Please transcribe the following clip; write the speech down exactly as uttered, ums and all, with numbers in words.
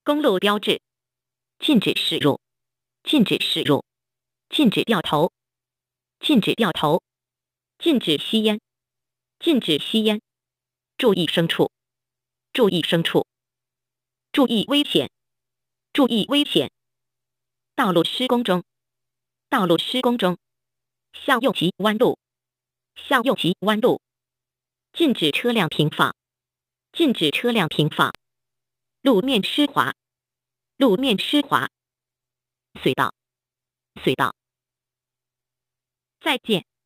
公路标志，禁止驶入，禁止驶入，禁止掉头，禁止掉头，禁止吸烟，禁止吸烟，注意牲畜，注意牲畜，注意危险，注意危险，道路施工中，道路施工中，向右急弯路，向右急弯路，禁止车辆停放，禁止车辆停放，路面湿滑，路面湿滑，隧道，隧道，再见。